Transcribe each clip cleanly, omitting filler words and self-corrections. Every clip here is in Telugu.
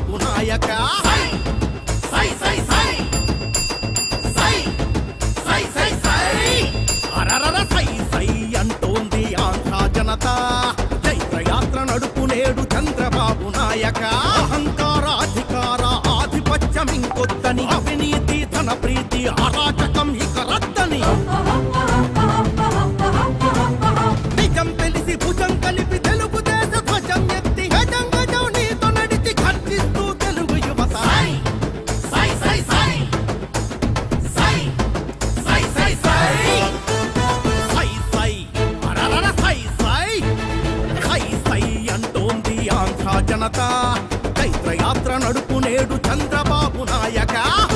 చంద్రబాబు నాయక అరరర సై సై అంటోంది ఆంధ్ర జనత చైత్రయాత్ర నడుపునేడు చంద్రబాబు నాయక అహంకార అధికార ఆధిపత్యం ఇంకొద్దని అవినీతి ధన ప్రీతి అరాచకం ఇక రద్దని నిజం తెలిసి భుజం కలిపి తెలుగుదేశ ధ్వజం ఎత్తి గజం గజం నీతో నడిచి ఖర్చిస్తూ తెలుగు యువత అంటోంది ఆంధ్ర జనత చైత్రయాత్ర నడుపునేడు చంద్రబాబు నాయక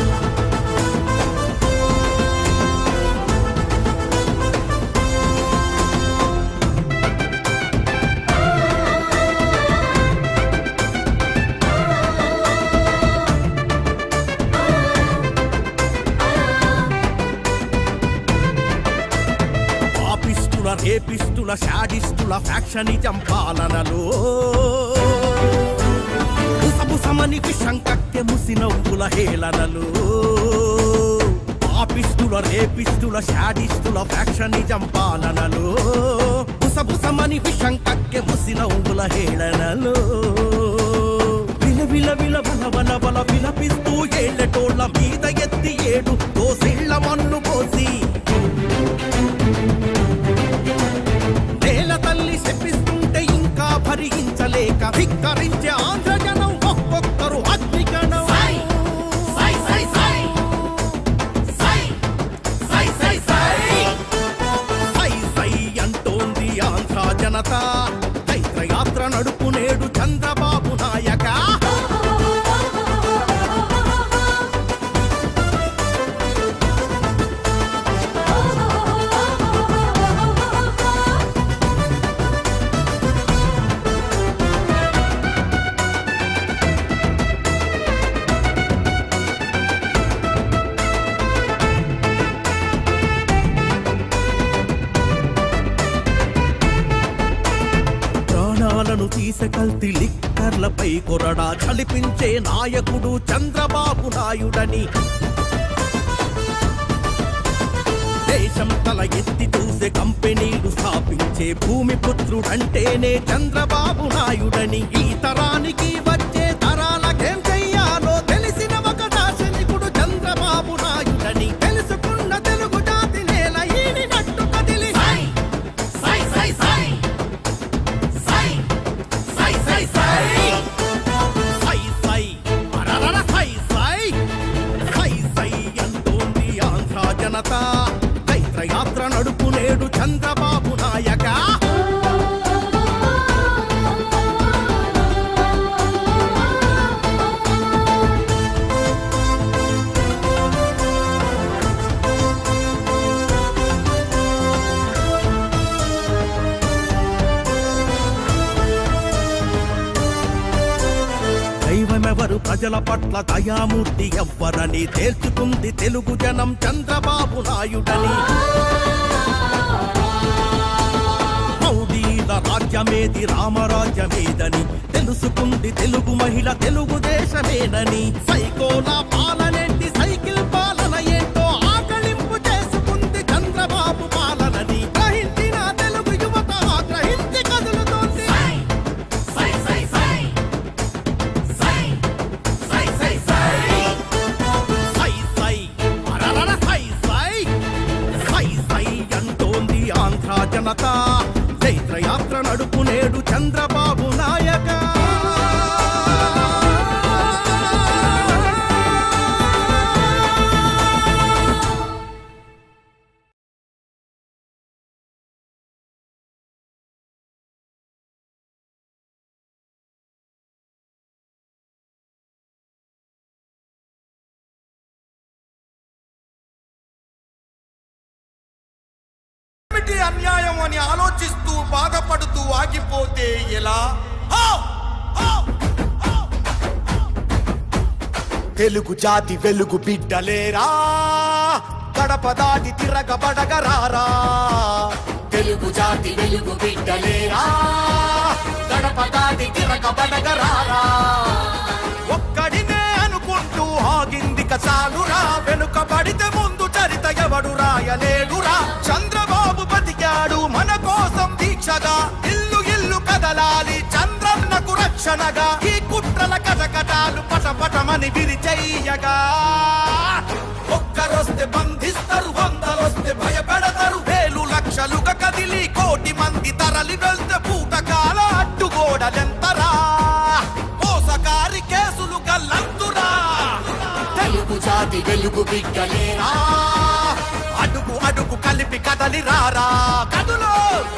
రేపిస్టుల షాడిస్టుల ఫ్యాక్షనిజం పాలనలో బుసబుసమని విషం కక్కె ముసినవ్వుల హేళనలు పాపిస్టుల రేపిస్టుల షాడిస్టుల ఫ్యాక్షనిజం పాలనలో బుసబుసమని విషం కక్కె ముసినవ్వుల హేళనలు విల విల బల బల బల విలపిస్తూ ఏళ్ళటోళ్ళ మీద ఎత్తి ఏడు దోసిళ్ళ మన్ను పోసి చెప్పిస్తుంటే ఇంకా భరించలేక ధిక్కరించే ఆంధ్ర జనం ఒక్కొక్కరు అగ్నిగణం సై అంటోంది ఆంధ్ర జనత చైత్రయాత్ర నడుపునేడు చంద్రబాబు నాయక తీసకల్తి లిక్కర్లపై కొరడా చలిపించే నాయకుడు చంద్రబాబు నాయుడని దేశం తల ఎత్తి చూసే కంపెనీలు స్థాపించే భూమి పుత్రుడంటేనే చంద్రబాబు నాయుడని ఈ తరానికి వచ్చే తరాలకేం చెయ్యాలో తెలిసిన ఒక దార్శనికుడు చంద్రబాబు నాయుడని తెలుసుకున్న తెలుగు జాతి నేల ఈడినట్టు కదిలి అంటోంది ఆంధ్ర జనత చైత్రయాత్ర నడుపునేడు చంద్రబాబు నాయక దైవమెవరు ప్రజల పట్ల దయామూర్తి ఎవ్వరని తేల్చుకుంది తెలుగు జనం చంద్రబాబు నాయుడని రౌడీల రాజ్యమేది రామరాజ్యమేదని తెలుసుకుంది తెలుగు మహిళ తెలుగుదేశమేనని సైకోల పాలనేంటి సైకిల్ పాలన ఏంటో ఆకలింపు చేసుకుంది చంద్రబాబు పాలనని గ్రహించిన తెలుగు యువత గ్రహించి కదులుతోంది అంటోంది ఆంధ్ర జనత చైత్రయాత్ర నడుపునేడు చంద్రబాబు నాయక అన్యాయం అని ఆలోచిస్తూ బాధపడుతూ ఆగిపోతే ఎలా? తెలుగు జాతి వెలుగు బిడ్డలేరా గడప దాటి తిరగబడగరారా తెలుగు జాతి వెలుగు బిడ్డలేరా గడప దాటి తిరగబడగరారా రాయలేడురా. చంద్రబాబు బతికాడు మన కోసం దీక్షగా, ఇల్లు ఇల్లు కదలాలి చంద్రన్నకు రక్షణగా. ఈ కుట్రల కటకటాలు పటపటమని విరిచెయ్యగా, ఒక్కరొస్తే బంధిస్తారు, వందలొస్తే భయపెడతారు. వేలు లక్షలుగా కదిలి కోటి మంది తరలి వెళ్తే పూటకాల అడ్డుగోడలెంతరా, మోసకారి కేసులు గల్లంతురా. తెలుగు జాతి వెలుగు బిడ్డలేరా, అడుగు అడుగు కలిపి కదలి రారా కదులో.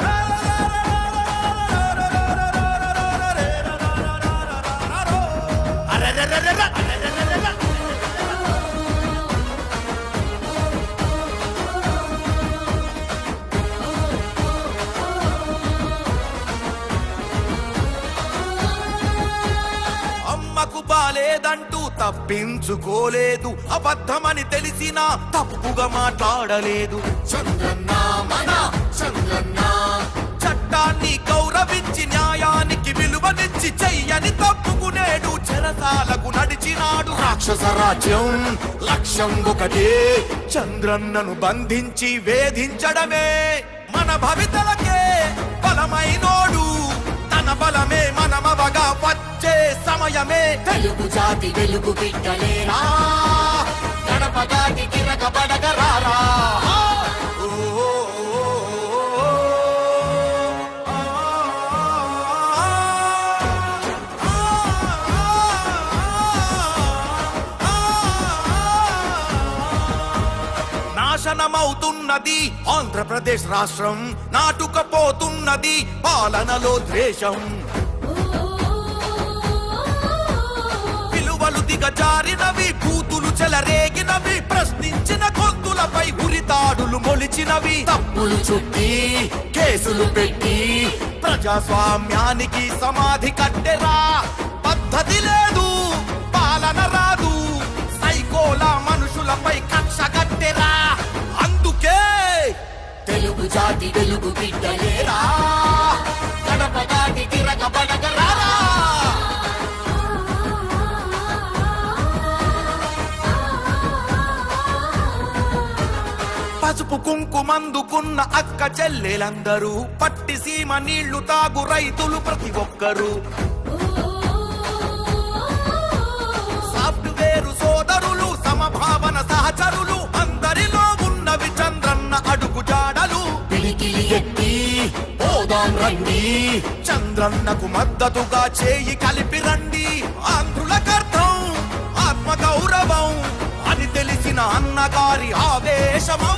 అమ్మకు బాలేదంటూ తప్పించుకోలేదు, అబద్ధమని తెలిసినా తప్పుగా మాట్లాడలేదు. చంద్రన్న మన చంద్రన్న, చట్టాన్ని గౌరవించి న్యాయానికి విలువనిచ్చి చెయ్యని తప్పుకునేడు చెరసాలకు నడిచినాడు. రాక్షస రాజ్యం లక్ష్యం ఒకటే, చంద్రన్నను బంధించి వేధించడమే. మన భవితలకే బలమైనోడు, తన బలమే మనమవగా వచ్చే సమయమే. తెలుగు జాతి వెలుగు బిడ్డలేరా, గడప దాటి తిరగబడగరారా. నాశనమవుతున్నది ఆంధ్రప్రదేశ్ రాష్ట్రం, నాటుకపోతున్నది పాలనలో ద్వేషం. విలువలు దిగజారినవి, బూతులు చెలరేగినవి, ప్రశ్నించిన గొంతులపై ఉరితాడులు మొలిచినవి. తప్పులు చుట్టి కేసులు పెట్టి ప్రజాస్వామ్యానికి సమాధి కట్టెరా. పద్ధతి లేదు, పాలన రాదు, సైకోల మనుషులపై కక్ష కట్టెరా. అందుకే తెలుగు జాతి వెలుగు బిడ్డలేరా, గడప దాటి తిరగబడగరారా. పసుపు కుంకుమందుకున్న అక్క చెల్లెలందరూ, పట్టి సీమ నీళ్లు తాగు రైతులు ప్రతి ఒక్కరు, సాఫ్ట్వేరు సోదరులు, సమభావన సహచరులు, అందరిలో ఉన్నవి చంద్రన్న అడుగు జాడలు. పిలికిలి ఎత్తి పోదాం రండి, చంద్రన్నకు మద్దతుగా చేయి కలిపి రండి. ఆంధ్రులకర్థం ఆత్మ గౌరవం అని తెలిసిన అన్నగారి ఆవేశమా